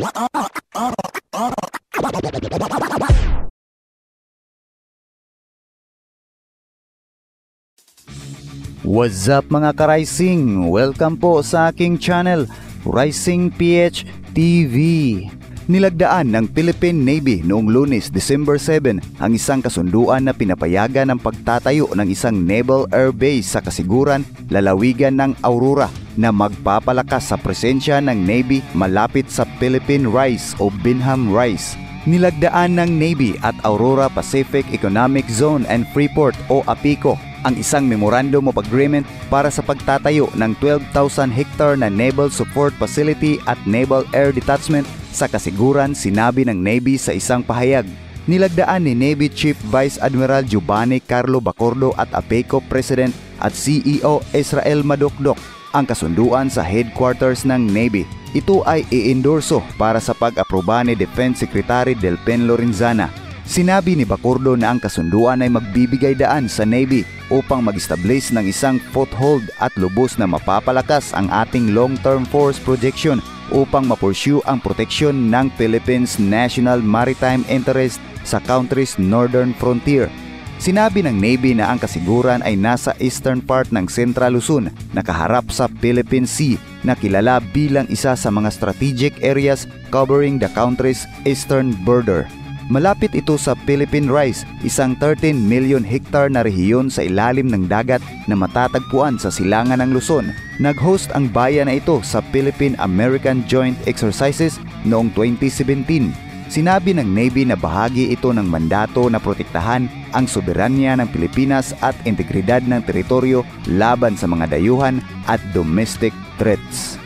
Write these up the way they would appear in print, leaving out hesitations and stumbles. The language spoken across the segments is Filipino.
What's up mga ka-Rising? Welcome po sa aking channel, Rising PH TV. Nilagdaan ng Philippine Navy noong Lunes, December 7 ang isang kasunduan na pinapayagan ng pagtatayo ng isang Naval Air Base sa kasiguran, lalawigan ng Aurora na magpapalakas sa presensya ng Navy malapit sa Philippine Rise o Binham Rise. Nilagdaan ng Navy at Aurora Pacific Economic Zone and Freeport o APICO ang isang Memorandum of Agreement para sa pagtatayo ng 12,000 hectare na Naval Support Facility at Naval Air Detachment sa kasiguran, sinabi ng Navy sa isang pahayag. Nilagdaan ni Navy Chief Vice Admiral Giovanni Carlo Bacordo at APECO President at CEO Israel Madokdok ang kasunduan sa headquarters ng Navy. Ito ay i-endorso para sa pag-aproba ni Defense Secretary Delpen Lorenzana. Sinabi ni Bacordo na ang kasunduan ay magbibigay daan sa Navy upang mag-establish ng isang foothold at lubos na mapapalakas ang ating long-term force projection upang ma-pursue ang proteksyon ng Philippines' national maritime interest sa country's northern frontier. Sinabi ng Navy na ang kasiguran ay nasa eastern part ng Central Luzon na kaharap sa Philippine Sea na kilala bilang isa sa mga strategic areas covering the country's eastern border. Malapit ito sa Philippine Rise, isang 13 million hectare na rehiyon sa ilalim ng dagat na matatagpuan sa silangan ng Luzon. Nag-host ang bayan na ito sa Philippine-American Joint Exercises noong 2017. Sinabi ng Navy na bahagi ito ng mandato na protektahan ang soberanya ng Pilipinas at integridad ng teritoryo laban sa mga dayuhan at domestic threats.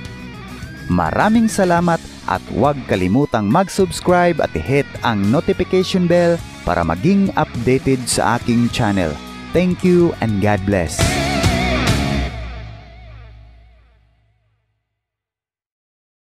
Maraming salamat at huwag kalimutang mag-subscribe at i-hit ang notification bell para maging updated sa aking channel. Thank you and God bless.